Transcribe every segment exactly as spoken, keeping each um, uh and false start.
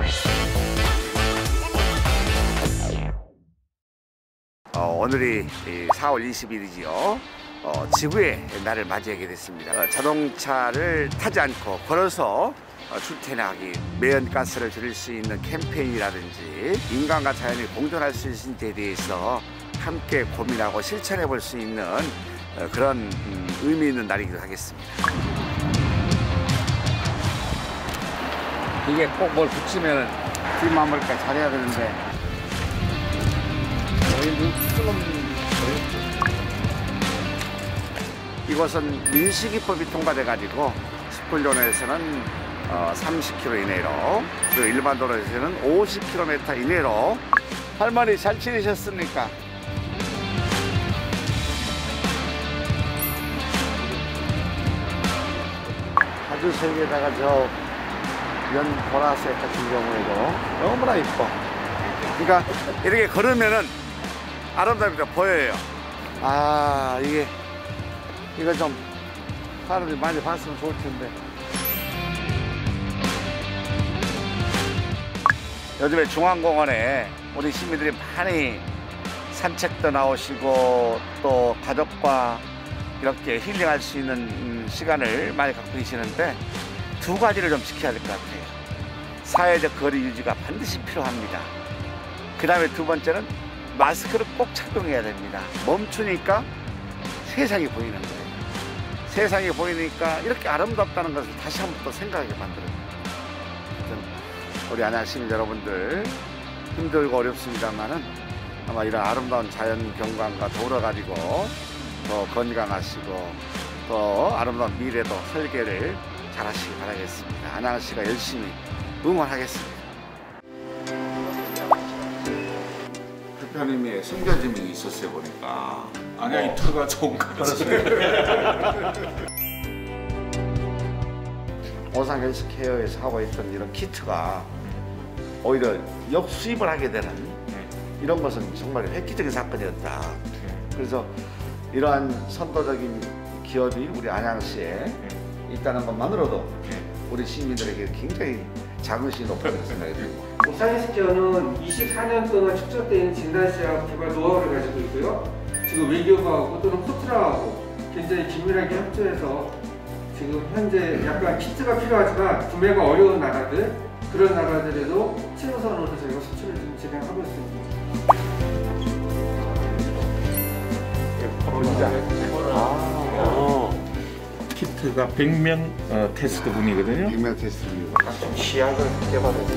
어, 오늘이 사월 이십일이지요. 어, 지구의 날을 맞이하게 됐습니다. 어, 자동차를 타지 않고 걸어서 어, 출퇴근하기, 매연가스를 줄일 수 있는 캠페인이라든지 인간과 자연이 공존할 수 있는지에 대해서 함께 고민하고 실천해 볼 수 있는 어, 그런 음, 의미 있는 날이기도 하겠습니다. 이게 꼭 뭘 붙이면 뒷마무리까지 잘해야 되는데 이곳은 민식이법이 통과돼가지고 십 킬로미터에서는 어, 삼십 킬로미터 이내로, 그리고 일반 도로에서는 오십 킬로미터 이내로. 할머니 잘 지내셨습니까? 아주 색에다가 저 연 보라색 같은 경우에도 너무나 이뻐. 그러니까 이렇게 걸으면은 아름답게 보여요. 아, 이게 이거 좀 사람들이 많이 봤으면 좋을 텐데. 요즘에 중앙공원에 우리 시민들이 많이 산책도 나오시고 또 가족과 이렇게 힐링할 수 있는 시간을 많이 갖고 계시는데 두 가지를 좀 지켜야 될 것 같아요. 사회적 거리 유지가 반드시 필요합니다. 그 다음에 두 번째는 마스크를 꼭 착용해야 됩니다. 멈추니까 세상이 보이는 거예요. 세상이 보이니까 이렇게 아름답다는 것을 다시 한번 또 생각하게 만들어요. 우리 안양 시민 여러분들 힘들고 어렵습니다만은 아마 이런 아름다운 자연 경관과 더불어 가지고 더 건강하시고 더 아름다운 미래도 설계를 잘 하시기 바라겠습니다. 안양시가 열심히 응원하겠습니다. 대표님이 숨겨짐이 있었어요 보니까. 안양이 터가 좋은 것 같습니다. 오상 헬스케어에서 하고 있던 이런 키트가 오히려 역수입을 하게 되는 이런 것은 정말 획기적인 사건이었다. 그래서 이러한 선도적인 기업이 우리 안양시에 있다는 것만으로도 우리 시민들에게 굉장히 자긍심이 높다는 생각이 듭니다. 오상 헬스케어는 이십사 년 동안 축적되어 있는 진단시약 개발 노하우를 가지고 있고요. 지금 외교부하고 또는 포트라하고 굉장히 긴밀하게 협조해서 지금 현재 약간 키트가 필요하지만 구매가 어려운 나라들, 그런 나라들에도 최우선으로 저희가 수출을 좀 진행하고 있습니다. 아, 키트가 백 명 어, 테스트분이거든요. 백 명 테스트분이고 각종 시약을 개발해서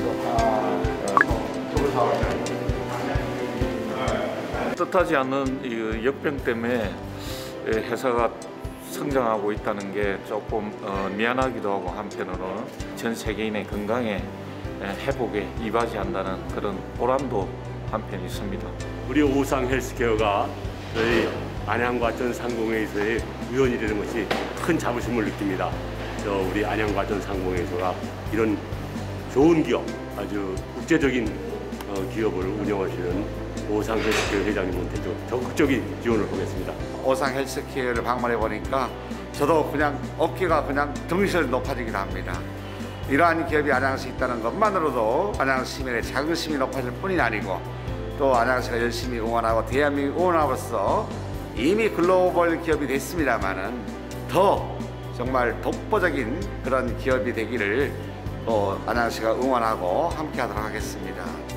뜻하지 않는 이 역병 때문에 회사가 성장하고 있다는 게 조금 어, 미안하기도 하고 한편으로는 전 세계인의 건강에 회복에 이바지한다는 그런 보람도 한편 있습니다. 우리 오상 헬스케어가 저희 안양과천 상공회의소의 위원이 되는 것이 큰 자부심을 느낍니다. 저 우리 안양과천 상공회의소가 이런 좋은 기업, 아주 국제적인 어, 기업을 운영하시는 오상 헬스케어 회장님한테 적극적인 지원을 하겠습니다. 오상 헬스케어를 방문해 보니까 저도 그냥 어깨가 그냥 등실이 높아지긴 합니다. 이러한 기업이 안양시에 있다는 것만으로도 안양 시민의 자긍심이 높아질 뿐이 아니고 또 안양시가 열심히 응원하고 대한민국 응원함으로써 이미 글로벌 기업이 됐습니다만은 더 정말 독보적인 그런 기업이 되기를 또 안양시가 응원하고 함께 하도록 하겠습니다.